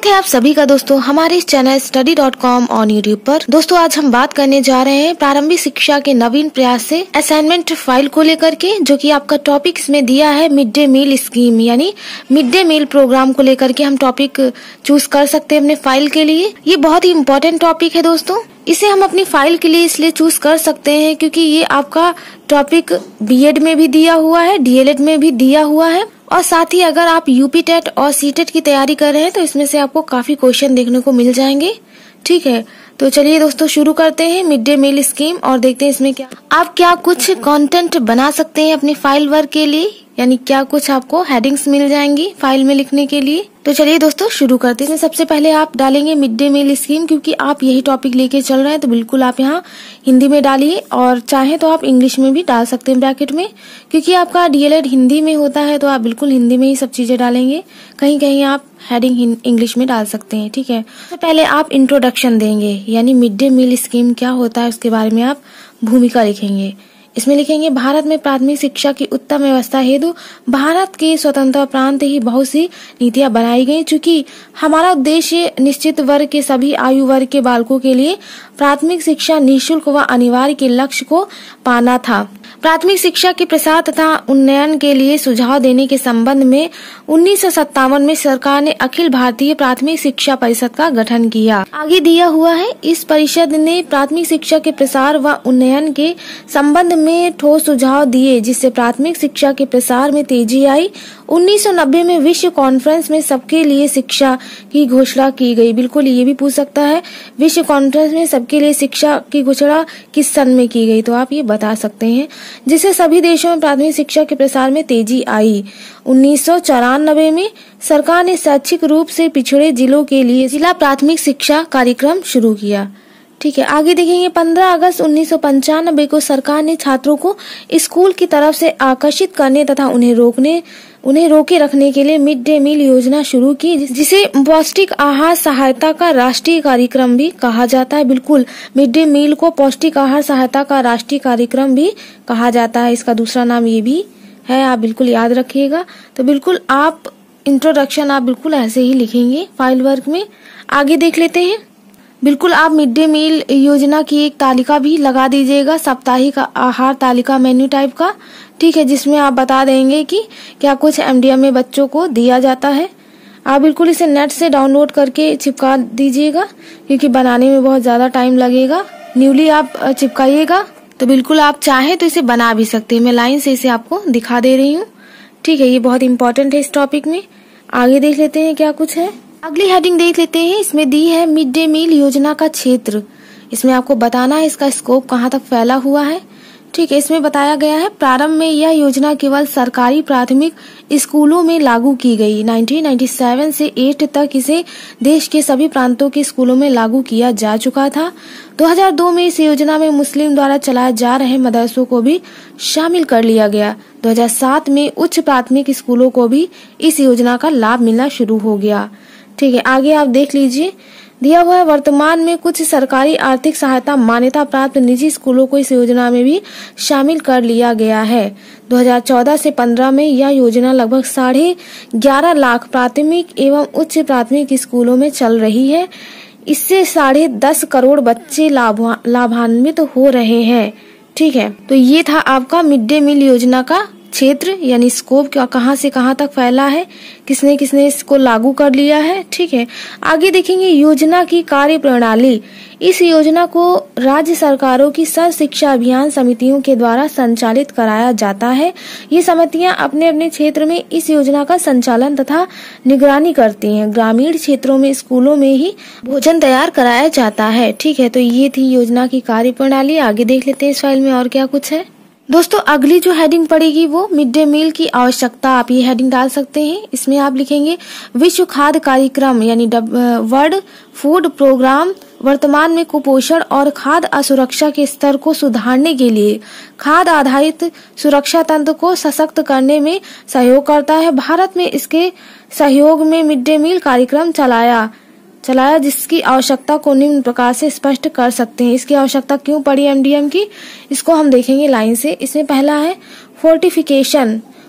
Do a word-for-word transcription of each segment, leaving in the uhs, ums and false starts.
है आप सभी का दोस्तों हमारे इस channel study dot com on YouTube पर। दोस्तों आज हम बात करने जा रहे हैं प्रारंभिक शिक्षा के नवीन प्रयास से असाइनमेंट फाइल को लेकर के, जो कि आपका टॉपिक इसमें दिया है मिड डे मील स्कीम यानी मिड डे मील प्रोग्राम को लेकर के हम टॉपिक चूज कर सकते हैं अपने फाइल के लिए। ये बहुत ही इम्पोर्टेंट टॉपिक है दोस्तों। इसे हम अपनी फाइल के लिए इसलिए चूज कर सकते हैं क्योंकि ये आपका टॉपिक बीएड में भी दिया हुआ है, डीएलएड में भी दिया हुआ है, और साथ ही अगर आप यूपी टेट और सी टेट की तैयारी कर रहे हैं तो इसमें से आपको काफी क्वेश्चन देखने को मिल जाएंगे। ठीक है, तो चलिए दोस्तों शुरू करते हैं मिड डे मील स्कीम और देखते हैं इसमें क्या आप क्या कुछ कंटेंट बना सकते हैं अपनी फाइल वर्क के लिए, यानी क्या कुछ आपको हेडिंग्स मिल जाएंगी फाइल में लिखने के लिए। तो चलिए दोस्तों शुरू करते हैं। सबसे पहले आप डालेंगे मिड डे मील स्कीम, क्योंकि आप यही टॉपिक लेके चल रहे हैं तो बिल्कुल आप यहाँ हिंदी में डालिए, और चाहे तो आप इंग्लिश में भी डाल सकते हैं ब्रैकेट में, क्योंकि आपका डीएलएड हिंदी में होता है तो आप बिल्कुल हिंदी में ही सब चीजें डालेंगे। कहीं कहीं आप हेडिंग इंग्लिश में डाल सकते हैं। ठीक है, तो पहले आप इंट्रोडक्शन देंगे, यानी मिड डे मील स्कीम क्या होता है उसके बारे में आप भूमिका लिखेंगे। इसमें लिखेंगे भारत में प्राथमिक शिक्षा की उत्तम व्यवस्था हेतु भारत के स्वतंत्र प्रांत ही बहुत सी नीतियां बनाई गई। चूंकि हमारा उद्देश्य निश्चित वर्ग के सभी आयु वर्ग के बालकों के लिए प्राथमिक शिक्षा निःशुल्क व अनिवार्य के लक्ष्य को पाना था। प्राथमिक शिक्षा के प्रसार तथा उन्नयन के लिए सुझाव देने के संबंध में उन्नीस सौ सत्तावन में सरकार ने अखिल भारतीय प्राथमिक शिक्षा परिषद का गठन किया। आगे दिया हुआ है, इस परिषद ने प्राथमिक शिक्षा के प्रसार व उन्नयन के संबंध में ठोस सुझाव दिए, जिससे प्राथमिक शिक्षा के प्रसार में तेजी आई। उन्नीस सौ नब्बे में विश्व कॉन्फ्रेंस में सबके लिए शिक्षा की घोषणा की गई। बिल्कुल ये भी पूछ सकता है, विश्व कॉन्फ्रेंस में सबके लिए शिक्षा की घोषणा किस सन में की गई, तो आप ये बता सकते हैं, जिससे सभी देशों में प्राथमिक शिक्षा के प्रसार में तेजी आई। उन्नीस सौ चौरानबे में सरकार ने शैक्षिक रूप से पिछड़े जिलों के लिए जिला प्राथमिक शिक्षा कार्यक्रम शुरू किया। ठीक है, आगे देखेंगे पंद्रह अगस्त उन्नीस सौ पंचानबे को सरकार ने छात्रों को स्कूल की तरफ से आकर्षित करने तथा उन्हें रोकने उन्हें रोके रखने के लिए मिड डे मील योजना शुरू की, जिसे पौष्टिक आहार सहायता का राष्ट्रीय कार्यक्रम भी कहा जाता है। बिल्कुल, मिड डे मील को पौष्टिक आहार सहायता का राष्ट्रीय कार्यक्रम भी कहा जाता है। इसका दूसरा नाम ये भी है, आप बिल्कुल याद रखिएगा। तो बिल्कुल आप इंट्रोडक्शन आप बिल्कुल ऐसे ही लिखेंगे फाइल वर्क में। आगे देख लेते हैं। बिल्कुल आप मिड डे मील योजना की एक तालिका भी लगा दीजिएगा, साप्ताहिक आहार तालिका मेन्यू टाइप का। ठीक है, जिसमें आप बता देंगे कि क्या कुछ एमडीएम में बच्चों को दिया जाता है। आप बिल्कुल इसे नेट से डाउनलोड करके चिपका दीजिएगा, क्योंकि बनाने में बहुत ज्यादा टाइम लगेगा। न्यूली आप चिपकाइएगा, तो बिल्कुल आप चाहे तो इसे बना भी सकते हैं। मैं लाइन से इसे आपको दिखा दे रही हूँ। ठीक है, ये बहुत इंपॉर्टेंट है इस टॉपिक में। आगे देख लेते हैं क्या कुछ है। अगली हेडिंग देख लेते हैं। इसमें दी है मिड डे मील योजना का क्षेत्र। इसमें आपको बताना है इसका स्कोप कहाँ तक फैला हुआ है। ठीक है, इसमें बताया गया है प्रारंभ में यह योजना केवल सरकारी प्राथमिक स्कूलों में लागू की गई। उन्नीस सौ सत्तानवे से आठ तक इसे देश के सभी प्रांतों के स्कूलों में लागू किया जा चुका था। दो हज़ार दो में इस योजना में मुस्लिम द्वारा चलाए जा रहे मदरसों को भी शामिल कर लिया गया। दो हज़ार सात में उच्च प्राथमिक स्कूलों को भी इस योजना का लाभ मिलना शुरू हो गया। ठीक है, आगे आप देख लीजिए। दिया हुआ है वर्तमान में कुछ सरकारी आर्थिक सहायता मान्यता प्राप्त निजी स्कूलों को इस योजना में भी शामिल कर लिया गया है। दो हज़ार चौदह से पंद्रह में यह योजना लगभग साढ़े ग्यारह लाख प्राथमिक एवं उच्च प्राथमिक स्कूलों में चल रही है। इससे साढ़े दस करोड़ बच्चे लाभान्वित हो रहे हैं। ठीक है, तो ये था आपका मिड डे मील योजना का क्षेत्र, यानी स्कोप क्या कहाँ से कहाँ तक फैला है, किसने किसने इसको लागू कर लिया है। ठीक है, आगे देखेंगे योजना की कार्य प्रणाली। इस योजना को राज्य सरकारों की सर्व शिक्षा अभियान समितियों के द्वारा संचालित कराया जाता है। ये समितियां अपने अपने क्षेत्र में इस योजना का संचालन तथा निगरानी करती हैं। ग्रामीण क्षेत्रों में स्कूलों में ही भोजन तैयार कराया जाता है। ठीक है, तो ये थी योजना की कार्य प्रणाली। आगे देख लेते हैं इस फाइल में और क्या कुछ है। दोस्तों अगली जो हेडिंग पड़ेगी वो मिड डे मील की आवश्यकता, आप ये हेडिंग डाल सकते हैं। इसमें आप लिखेंगे विश्व खाद्य कार्यक्रम यानी वर्ल्ड फूड प्रोग्राम वर्तमान में कुपोषण और खाद्य असुरक्षा के स्तर को सुधारने के लिए खाद्य आधारित सुरक्षा तंत्र को सशक्त करने में सहयोग करता है। भारत में इसके सहयोग में मिड डे मील कार्यक्रम चलाया चलाया जिसकी आवश्यकता को निम्न प्रकार से स्पष्ट कर सकते हैं। इसकी आवश्यकता क्यों पड़ी एमडीएम की, इसको हम देखेंगे लाइन से। इसमें पहला है फोर्टिफिकेशन।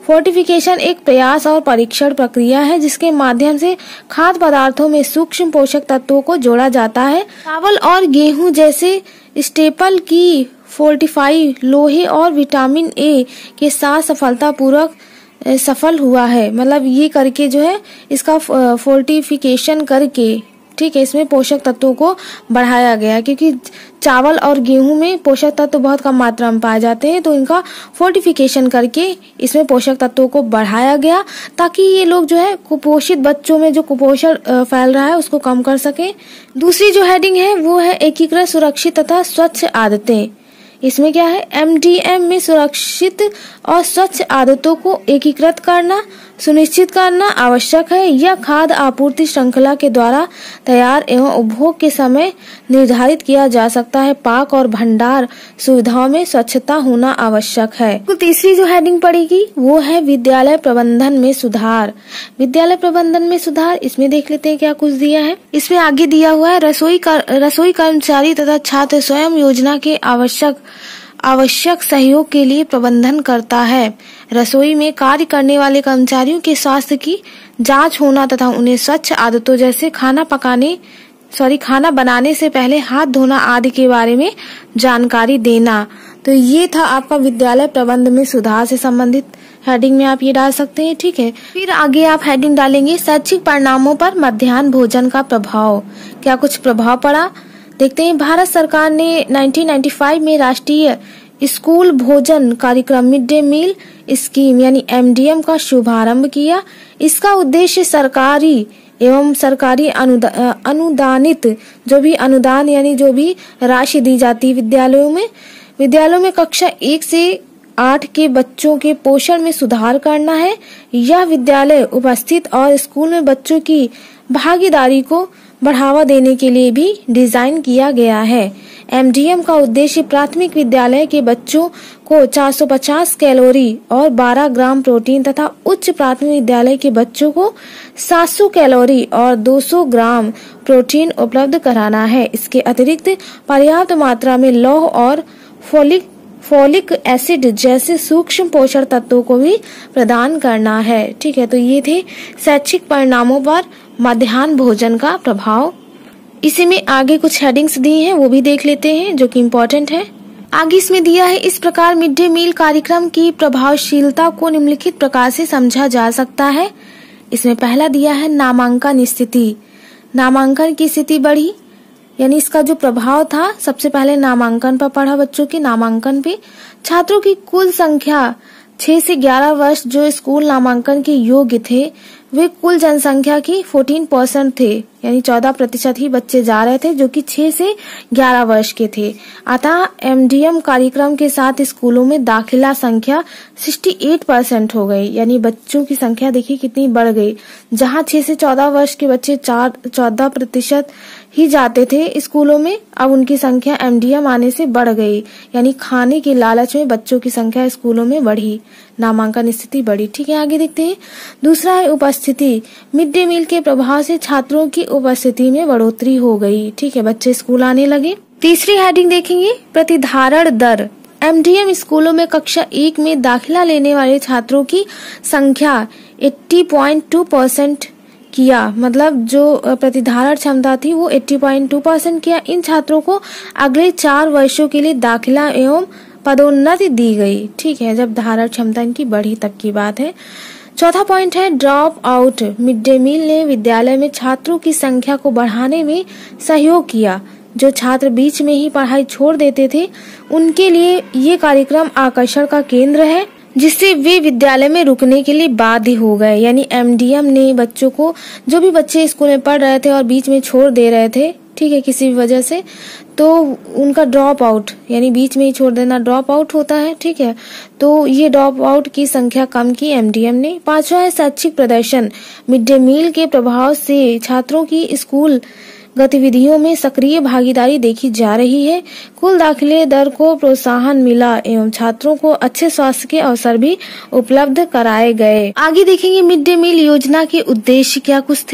फोर्टिफिकेशन एक प्रयास और परीक्षण प्रक्रिया है जिसके माध्यम से खाद्य पदार्थों में सूक्ष्म पोषक तत्वों को जोड़ा जाता है। चावल और गेहूं जैसे स्टेपल की फोर्टिफाई लोहे और विटामिन ए के साथ सफलतापूर्वक सफल हुआ है। मतलब ये करके जो है इसका फोर्टिफिकेशन करके, ठीक है, इसमें पोषक तत्वों को बढ़ाया गया, क्योंकि चावल और गेहूं में पोषक तत्व बहुत कम मात्रा में पाए जाते हैं, तो इनका फोर्टिफिकेशन करके इसमें पोषक तत्वों को बढ़ाया गया ताकि ये लोग जो है कुपोषित बच्चों में जो कुपोषण फैल रहा है उसको कम कर सके। दूसरी जो हेडिंग है वो है एकीकृत सुरक्षित तथा स्वच्छ आदतें। इसमें क्या है, एम डी एम में सुरक्षित और स्वच्छ आदतों को एकीकृत करना सुनिश्चित करना आवश्यक है। यह खाद्य आपूर्ति श्रृंखला के द्वारा तैयार एवं उपभोग के समय निर्धारित किया जा सकता है। पाक और भंडार सुविधाओं में स्वच्छता होना आवश्यक है। तो तीसरी जो हेडिंग पड़ेगी वो है विद्यालय प्रबंधन में सुधार। विद्यालय प्रबंधन में सुधार, इसमें देख लेते हैं क्या कुछ दिया है। इसमें आगे दिया हुआ है रसोई कर, रसोई कर्मचारी तथा छात्र स्वयं योजना के आवश्यक आवश्यक सहयोग के लिए प्रबंधन करता है। रसोई में कार्य करने वाले कर्मचारियों के स्वास्थ्य की जांच होना तथा उन्हें स्वच्छ आदतों जैसे खाना पकाने सॉरी खाना बनाने से पहले हाथ धोना आदि के बारे में जानकारी देना। तो ये था आपका विद्यालय प्रबंध में सुधार से संबंधित हेडिंग में आप ये डाल सकते हैं, ठीक है। फिर आगे आप हेडिंग डालेंगे शैक्षिक परिणामों पर मध्याह्न भोजन का प्रभाव। क्या कुछ प्रभाव पड़ा, देखते हैं। भारत सरकार ने उन्नीस सौ पचानवे में राष्ट्रीय स्कूल भोजन कार्यक्रम मिड डे मील स्कीम यानी एम डी एम का शुभारंभ किया। इसका उद्देश्य सरकारी एवं सरकारी अनुदा, अनुदानित जो भी अनुदान यानी जो भी राशि दी जाती है विद्यालयों में विद्यालयों में कक्षा एक से आठ के बच्चों के पोषण में सुधार करना है। यह विद्यालय उपस्थित और स्कूल में बच्चों की भागीदारी को बढ़ावा देने के लिए भी डिजाइन किया गया है। एम डी एम का उद्देश्य प्राथमिक विद्यालय के बच्चों को चार सौ पचास कैलोरी और बारह ग्राम प्रोटीन तथा उच्च प्राथमिक विद्यालय के बच्चों को सात सौ कैलोरी और दो सौ ग्राम प्रोटीन उपलब्ध कराना है। इसके अतिरिक्त पर्याप्त मात्रा में लौह और फोलिक फोलिक एसिड जैसे सूक्ष्म पोषण तत्वों को भी प्रदान करना है, ठीक है। तो ये थे शैक्षिक परिणामों पर मध्याह्न भोजन का प्रभाव। इसी में आगे कुछ हेडिंग्स दी हैं वो भी देख लेते हैं जो कि इम्पोर्टेंट है। आगे इसमें दिया है इस प्रकार मिड डे मील कार्यक्रम की प्रभावशीलता को निम्नलिखित प्रकार से समझा जा सकता है। इसमें पहला दिया है नामांकन स्थिति। नामांकन की स्थिति बढ़ी यानी इसका जो प्रभाव था सबसे पहले नामांकन पर पड़ा। बच्चों के नामांकन पे छात्रों की कुल संख्या छह से ग्यारह वर्ष जो स्कूल नामांकन के योग्य थे वे कुल जनसंख्या की चौदह परसेंट थे यानी चौदह प्रतिशत ही बच्चे जा रहे थे जो कि छह से ग्यारह वर्ष के थे। अतः एम डी एम कार्यक्रम के साथ स्कूलों में दाखिला संख्या अड़सठ परसेंट हो गई यानी बच्चों की संख्या देखिए कितनी बढ़ गई। जहां छह से चौदह वर्ष के बच्चे चार चौदह प्रतिशत ही जाते थे स्कूलों में, अब उनकी संख्या एम डी एम आने से बढ़ गई यानी खाने के लालच में बच्चों की संख्या स्कूलों में बढ़ी, नामांकन स्थिति बढ़ी, ठीक है। आगे देखते हैं। दूसरा है उपस्थिति। मिड डे मील के प्रभाव से छात्रों की उपस्थिति में बढ़ोतरी हो गई, ठीक है, बच्चे स्कूल आने लगे। तीसरी हेडिंग देखेंगे प्रतिधारण दर। एम डी एम स्कूलों में कक्षा एक में दाखिला लेने वाले छात्रों की संख्या अस्सी पॉइंट दो परसेंट किया, मतलब जो प्रतिधारण क्षमता थी वो अस्सी पॉइंट दो परसेंट किया। इन छात्रों को अगले चार वर्षों के लिए दाखिला एवं पदोन्नति दी गई, ठीक है, जब धारण क्षमता इनकी बढ़ी तब की बात है। चौथा पॉइंट है drop out. Mid day meal ने विद्यालय में छात्रों की संख्या को बढ़ाने में सहयोग किया। जो छात्र बीच में ही पढ़ाई छोड़ देते थे उनके लिए ये कार्यक्रम आकर्षण का केंद्र है, जिससे वे विद्यालय में रुकने के लिए बाध्य हो गए। यानी एम डी एम ने बच्चों को, जो भी बच्चे स्कूल में पढ़ रहे थे और बीच में छोड़ दे रहे थे, ठीक है, किसी भी वजह से, तो उनका ड्रॉप आउट यानी बीच में ही छोड़ देना ड्रॉप आउट होता है, ठीक है। तो ये ड्रॉप आउट की संख्या कम की एम डी एम ने। पांचवा है शैक्षिक प्रदर्शन। मिड डे मील के प्रभाव से छात्रों की स्कूल गतिविधियों में सक्रिय भागीदारी देखी जा रही है। कुल दाखिले दर को प्रोत्साहन मिला एवं छात्रों को अच्छे स्वास्थ्य के अवसर भी उपलब्ध कराए गए। आगे देखेंगे मिड डे मील योजना के उद्देश्य क्या कुछ थे।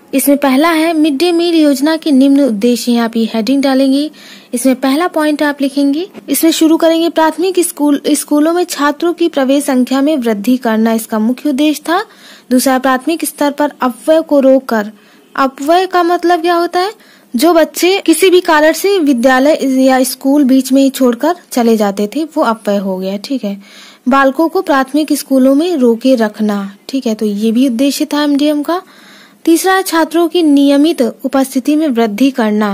इसमें पहला है मिड डे मील योजना के निम्न उद्देश्य हैं। आप ये हेडिंग डालेंगे। इसमें पहला पॉइंट आप लिखेंगे। इसमें शुरू करेंगे प्राथमिक स्कूल स्कूलों में छात्रों की प्रवेश संख्या में वृद्धि करना, इसका मुख्य उद्देश्य था। दूसरा, प्राथमिक स्तर पर अपव्यय को रोककर। अपव्यय का मतलब क्या होता है? जो बच्चे किसी भी कारण से विद्यालय या स्कूल बीच में ही छोड़कर चले जाते थे, वो अपव्यय हो गया। ठीक है। बालकों को प्राथमिक स्कूलों में रोके रखना। ठीक है, तो ये भी उद्देश्य था एमडीएम का। तीसरा, छात्रों की नियमित उपस्थिति में वृद्धि करना।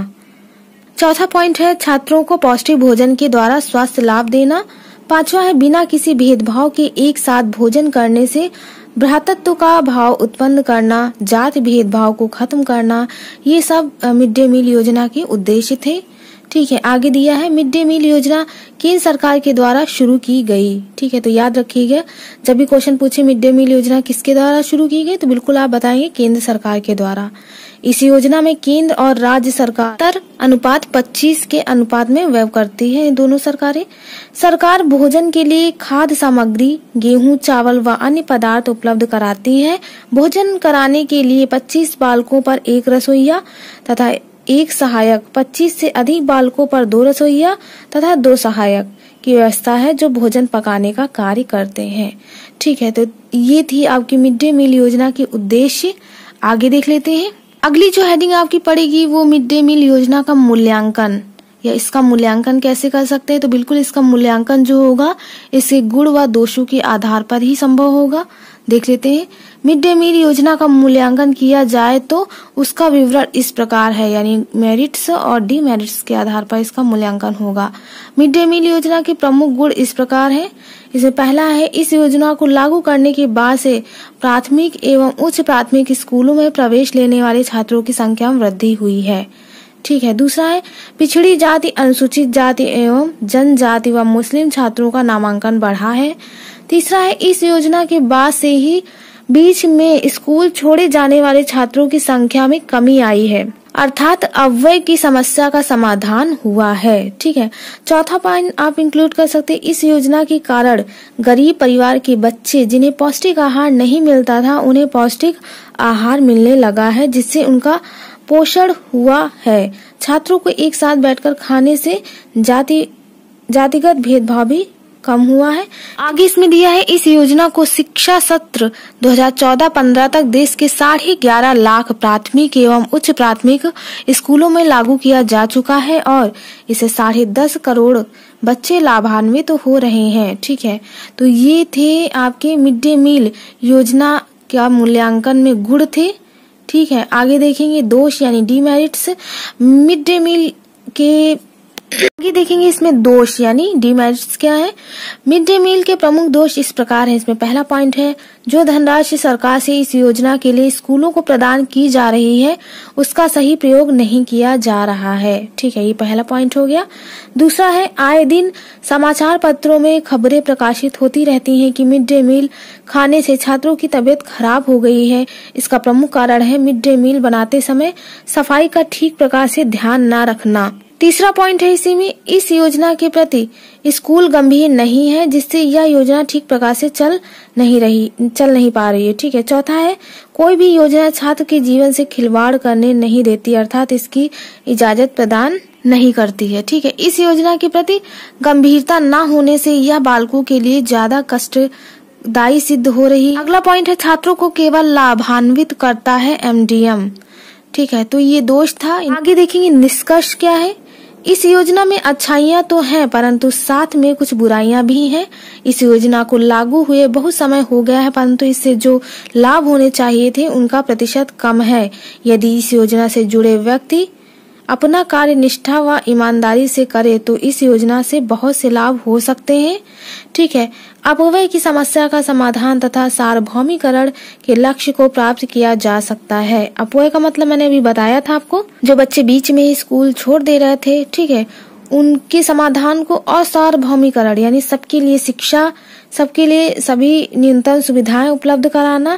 चौथा पॉइंट है छात्रों को पौष्टिक भोजन के द्वारा स्वास्थ्य लाभ देना। पांचवा है बिना किसी भेदभाव के एक साथ भोजन करने से भ्रातृत्व का भाव उत्पन्न करना, जाति भेदभाव को खत्म करना। ये सब मिड डे मील योजना के उद्देश्य थे। ठीक है। आगे दिया है मिड डे मील योजना केंद्र सरकार के द्वारा शुरू की गई। ठीक है, तो याद रखिएगा, जब भी क्वेश्चन पूछे मिड डे मील योजना किसके द्वारा शुरू की गई, तो बिल्कुल आप बताएंगे केंद्र सरकार के द्वारा। इस योजना में केंद्र और राज्य सरकार अनुपात पच्चीस के अनुपात में व्यय करती है। दोनों सरकारें सरकार भोजन के लिए खाद्य सामग्री, गेहूं, चावल व अन्य पदार्थ उपलब्ध कराती है। भोजन कराने के लिए पच्चीस बालकों पर एक रसोइया तथा एक सहायक, पच्चीस से अधिक बालकों पर दो रसोइया तथा दो सहायक की व्यवस्था है जो भोजन पकाने का कार्य करते हैं। ठीक है, तो ये थी आपकी मिड डे मील योजना के उद्देश्य। आगे देख लेते हैं। अगली जो हेडिंग आपकी पड़ेगी वो मिड डे मील योजना का मूल्यांकन, या इसका मूल्यांकन कैसे कर सकते हैं। तो बिल्कुल इसका मूल्यांकन जो होगा इसके गुण व दोषों के आधार पर ही संभव होगा। देख लेते हैं। मिड डे मील योजना का मूल्यांकन किया जाए तो उसका विवरण इस प्रकार है, यानी मेरिट्स और डीमेरिट्स के आधार पर इसका मूल्यांकन होगा। मिड डे मील योजना के प्रमुख गुण इस प्रकार हैं। इसमें पहला है इस योजना को लागू करने के बाद से प्राथमिक एवं उच्च प्राथमिक स्कूलों में प्रवेश लेने वाले छात्रों की संख्या में वृद्धि हुई है। ठीक है। दूसरा है पिछड़ी जाति, अनुसूचित जाति एवं जनजाति व मुस्लिम छात्रों का नामांकन बढ़ा है। तीसरा है इस योजना के बाद से ही बीच में स्कूल छोड़े जाने वाले छात्रों की संख्या में कमी आई है, अर्थात अपव्यय की समस्या का समाधान हुआ है। ठीक है। चौथा पॉइंट आप इंक्लूड कर सकते हैं, इस योजना के कारण गरीब परिवार के बच्चे जिन्हें पौष्टिक आहार नहीं मिलता था, उन्हें पौष्टिक आहार मिलने लगा है, जिससे उनका पोषण हुआ है। छात्रों को एक साथ बैठकर खाने से जाति जातिगत भेदभाव भी कम हुआ है। आगे इसमें दिया है इस योजना को शिक्षा सत्र दो हज़ार चौदह पंद्रह तक देश के साढ़े ग्यारह लाख प्राथमिक एवं उच्च प्राथमिक स्कूलों में लागू किया जा चुका है और इसे साढ़े दस करोड़ बच्चे लाभान्वित तो हो रहे हैं। ठीक है, तो ये थे आपके मिड डे मील योजना का मूल्यांकन में गुण थे। ठीक है, आगे देखेंगे दोष यानी डीमेरिट्स। मिड डे मील के आगे देखेंगे इसमें दोष यानी डीमेरिट्स क्या है। मिड डे मील के प्रमुख दोष इस प्रकार है। इसमें पहला पॉइंट है जो धनराशि सरकार से इस योजना के लिए स्कूलों को प्रदान की जा रही है उसका सही प्रयोग नहीं किया जा रहा है। ठीक है, ये पहला पॉइंट हो गया। दूसरा है आए दिन समाचार पत्रों में खबरें प्रकाशित होती रहती हैं कि मिड डे मील खाने से छात्रों की तबीयत खराब हो गई है। इसका प्रमुख कारण है मिड डे मील बनाते समय सफाई का ठीक प्रकार से ध्यान न रखना। तीसरा पॉइंट है इसी में इस योजना के प्रति स्कूल गंभीर नहीं है, जिससे यह योजना ठीक प्रकार से चल नहीं रही चल नहीं पा रही है। ठीक है। चौथा है कोई भी योजना छात्र के जीवन से खिलवाड़ करने नहीं देती, अर्थात इसकी इजाजत प्रदान नहीं करती है। ठीक है, इस योजना के प्रति गंभीरता न होने से यह बालकों के लिए ज्यादा कष्टदायी सिद्ध हो रही है। अगला पॉइंट है छात्रों को केवल लाभान्वित करता है एमडीएम। ठीक है, तो ये दोष था। आगे देखेंगे निष्कर्ष क्या है। इस योजना में अच्छाइयां तो हैं परंतु साथ में कुछ बुराइयां भी हैं। इस योजना को लागू हुए बहुत समय हो गया है परंतु इससे जो लाभ होने चाहिए थे उनका प्रतिशत कम है। यदि इस योजना से जुड़े व्यक्ति अपना कार्य निष्ठा व ईमानदारी से करे तो इस योजना से बहुत से लाभ हो सकते हैं। ठीक है, अपव्यय की समस्या का समाधान तथा सार्वभौमिकरण के लक्ष्य को प्राप्त किया जा सकता है। अपव्यय का मतलब मैंने अभी बताया था आपको, जो बच्चे बीच में ही स्कूल छोड़ दे रहे थे। ठीक है, उनके समाधान को और सार्वभौमिकरण यानी सबके लिए शिक्षा, सबके लिए सभी न्यूनतम सुविधाएं उपलब्ध कराना,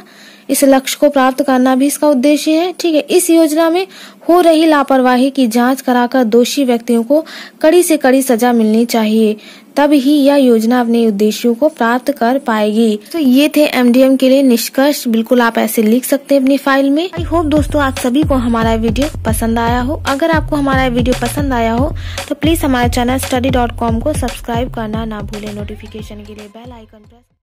इस लक्ष्य को प्राप्त करना भी इसका उद्देश्य है। ठीक है, इस योजना में हो रही लापरवाही की जांच कराकर दोषी व्यक्तियों को कड़ी से कड़ी सजा मिलनी चाहिए, तब ही यह योजना अपने उद्देश्यों को प्राप्त कर पाएगी। तो ये थे एमडीएम के लिए निष्कर्ष। बिल्कुल आप ऐसे लिख सकते हैं अपनी फाइल में। आई होप दोस्तों आप सभी को हमारा वीडियो पसंद आया हो। अगर आपको हमारा वीडियो पसंद आया हो तो प्लीज हमारे चैनल स्टडी डॉट कॉम को सब्सक्राइब करना ना भूलें। नोटिफिकेशन के लिए बेल आइकन प्रेस